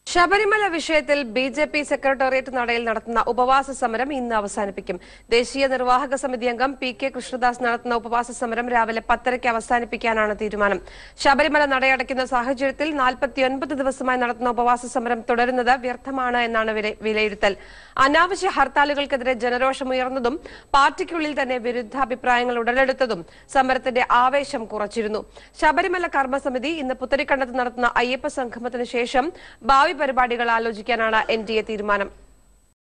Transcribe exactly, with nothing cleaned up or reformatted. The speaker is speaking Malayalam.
ശബരിമല വിഷയത്തിൽ ബി ജെ പി സെക്രട്ടേറിയറ്റ് നടയിൽ നടത്തുന്ന ഉപവാസ സമരം ഇന്ന് അവസാനിപ്പിക്കും. ദേശീയ നിർവാഹക സമിതി അംഗം പി കെ കൃഷ്ണദാസ് നടത്തുന്ന ഉപവാസ സമരം രാവിലെ പത്തരയ്ക്ക് അവസാനിപ്പിക്കാനാണ് തീരുമാനം. ശബരിമല നടയടയ്ക്കുന്ന സാഹചര്യത്തിൽ നാൽപ്പത്തിയൊൻപത് ദിവസമായി നടത്തുന്ന ഉപവാസ സമരം തുടരുന്നത് വ്യർത്ഥമാണ് എന്നാണ് വിലയിരുത്തൽ. അനാവശ്യ ഹർത്താലുകൾക്കെതിരെ ജനരോഷമുയർന്നതും പാർട്ടിക്കുള്ളിൽ തന്നെ വിരുദ്ധാഭിപ്രായങ്ങൾ ഉടലെടുത്തതും സമരത്തിന്റെ ആവേശം കുറച്ചിരുന്നു. ശബരിമല കർമ്മസമിതി ഇന്ന് പുത്തരിക്കണ്ടത്ത് നടത്തുന്ന അയ്യപ്പ സംഗമത്തിന് ശേഷം ഭാവി പരിപാടികൾ ആലോചിക്കാനാണ് എൻ ഡി എ തീരുമാനം.